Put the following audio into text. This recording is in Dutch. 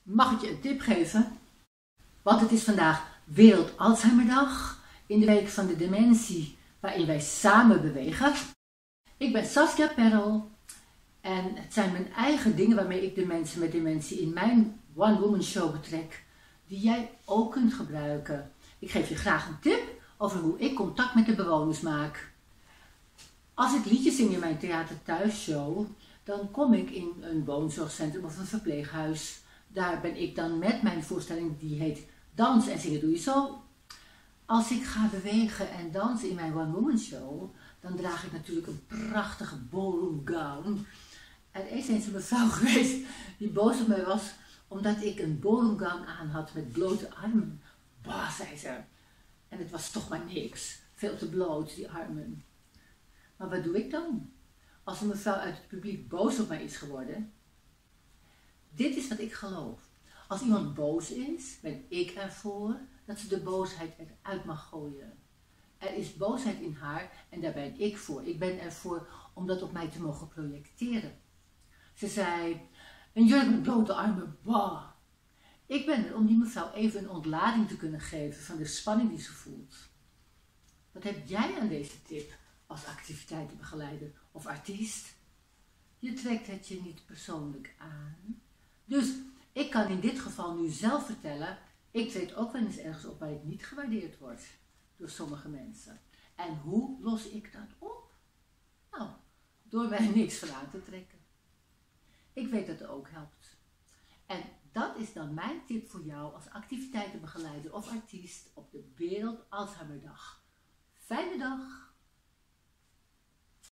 Mag ik je een tip geven? Want het is vandaag Wereld Alzheimerdag, in de week van de dementie, waarin wij samen bewegen. Ik ben Saskia Perl en het zijn mijn eigen dingen waarmee ik de mensen met dementie in mijn One Woman Show betrek, die jij ook kunt gebruiken. Ik geef je graag een tip over hoe ik contact met de bewoners maak. Als ik liedjes zing in mijn Theater Thuisshow, dan kom ik in een woonzorgcentrum of een verpleeghuis. Daar ben ik dan met mijn voorstelling, die heet Dans en Zingen Doe Je Zo. Als ik ga bewegen en dansen in mijn One Woman Show, dan draag ik natuurlijk een prachtige ballroom gown. Er is eens een mevrouw geweest die boos op mij was, omdat ik een ballroom gown aan had met blote armen. Bah, zei ze. En het was toch maar niks. Veel te bloot, die armen. Maar wat doe ik dan? Als een mevrouw uit het publiek boos op mij is geworden. Dit is wat ik geloof. Als iemand boos is, ben ik ervoor dat ze de boosheid eruit mag gooien. Er is boosheid in haar en daar ben ik voor. Ik ben ervoor om dat op mij te mogen projecteren. Ze zei, een jurk met blote armen, bah. Ik ben er om die mevrouw even een ontlading te kunnen geven van de spanning die ze voelt. Wat heb jij aan deze tip als activiteitenbegeleider of artiest? Je trekt het je niet persoonlijk aan. Dus ik kan in dit geval nu zelf vertellen, ik treed ook wel eens ergens op waar ik niet gewaardeerd word door sommige mensen. En hoe los ik dat op? Nou, door mij niks van aan te trekken. Ik weet dat het ook helpt. En dat is dan mijn tip voor jou als activiteitenbegeleider of artiest op de Wereld Alzheimerdag. Fijne dag!